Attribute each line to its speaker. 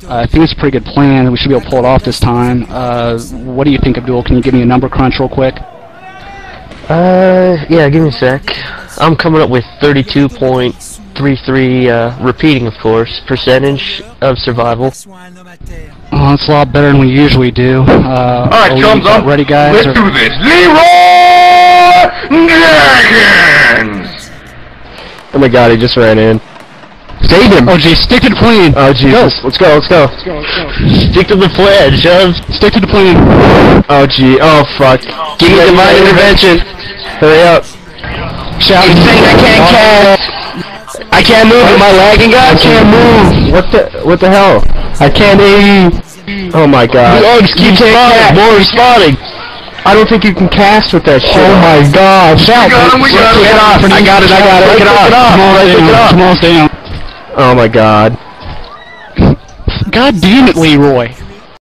Speaker 1: I think it's a pretty good plan. We should be able to pull it off this time. What do you think, Abdul? Can you give me a number crunch real quick?
Speaker 2: Yeah, give me a sec. I'm coming up with 32.33, repeating, of course, percentage of survival.
Speaker 1: Oh, that's a lot better than we usually do.
Speaker 3: Alright, chums up.
Speaker 1: Ready, guys?
Speaker 3: Let's do this. Leeroy Jenkins!
Speaker 2: Oh my god, he just ran in.
Speaker 1: Save him! Oh, geez, stick to the plane!
Speaker 2: Oh, Jesus. Let's go. Stick to the plan, Chubs.
Speaker 1: Stick to the plane!
Speaker 2: Oh, gee. Oh, fuck. Give me divine intervention. Hurry up.
Speaker 1: Shout.
Speaker 2: He's saying I can't cast. I can't move. Am I lagging, guys? I can't move. What the hell? I can't aim. Oh my god. Oh, just keep spawning. More spawning. I don't think you can cast with that shit. Oh my god. Shout.
Speaker 3: We got him.
Speaker 2: Get off. I got it. Take it off.
Speaker 1: Come on, stay down.
Speaker 2: Oh my god.
Speaker 1: God damn it, Leroy.